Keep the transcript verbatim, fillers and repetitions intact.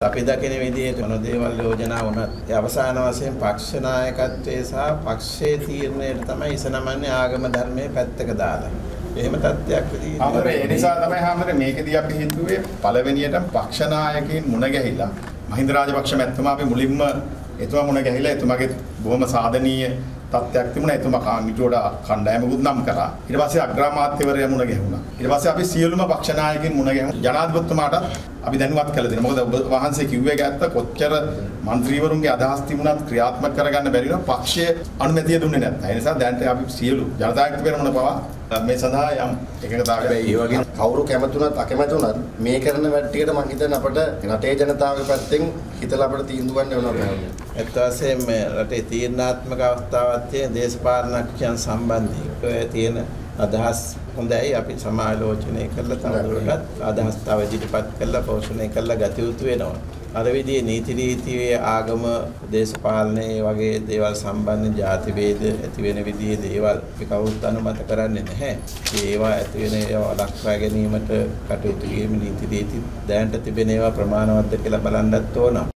අපි දකින විදිහට මොන දේවල් යෝජනා වුණත් ඒ අවසාන වශයෙන් පක්ෂ නායකත්වයේ සහ පක්ෂයේ තීරණයට තමයි ඉසනමන්නේ ආගම ධර්මයේ පැත්තක දාලා. එහෙම තත්ත්වයක් විදිහට. ආමරේ ඒ නිසා තමයි ආමරේ මේකදී අපි හිතුවේ පළවෙනියටම පක්ෂ නායකයින් මුණ ගැහිලා මහින්ද රාජපක්ෂ මැතිතුමා අපි මුලින්ම එතුමා මුණ ගැහිලා එතුමාගේ බොහොම සාධනීය තත්ත්වයක් තිබුණා. එතුමා කමිටුවට කණ්ඩායමකුත් නම් කරා. ඊට පස්සේ අග්‍රාමාත්‍යවරයා මුණ ගැහුණා. ඊට පස්සේ අපි සියලුම පක්ෂ නායකයින් මුණ ගැහුණා. ජනාධිපතිතුමාට අපි දැනුවත් කළ දෙනවා. මොකද ඔබ වහන්සේ කිව්වේ ගැත්ත කොච්චර മന്ത്രിවරුන්ගේ අදහස් තිබුණත් ක්‍රියාත්මක කරගන්න බැරි වුණා පක්ෂයේ අනුමැතිය දුන්නේ නැත්නම්. ඒ නිසා දැන් අපි සියලු ජනතාවට වෙනමන පවා මේ සඳහා යම් එකඟතාවයක් ඒ වගේ කවුරු කැමතුණත් අකමැතුණත් මේ කරන වැඩ ටිකට මම හිතන්නේ අපිට රටේ ජනතාවගේ පැත්තෙන් හිතලා අපිට තීන්දුව ගන්න වෙනවා. ඒත් වශයෙන් මේ රටේ තීරණාත්මක අවස්ථාවක් තියෙන දේශපාලනඥයන් සම්බන්ධයෙන් තියෙන අදහස් හොඳයි. අපි සමාලෝචනය කරලා තවදුරටත් අදහස් තව ඉදිරිපත් කරලා පෝෂණය කරලා ගත යුතු වෙනවා. අර විදිහේ නීති රීතියේ ආගම දේශපාලනයේ වගේ දේවල් සම්බන්ධ ಜಾති ભેද ඇති වෙන විදිහේ දේවල් අපි කවුරුත් අනුමත කරන්නේ නැහැ. ඒවා ඇති වෙන ඒවා ලක්වා ගැනීමට කටයුතු කිරීම නීති රීති දැනට තිබෙන ඒවා ප්‍රමාණවත්ද කියලා බලන්නත් ඕන.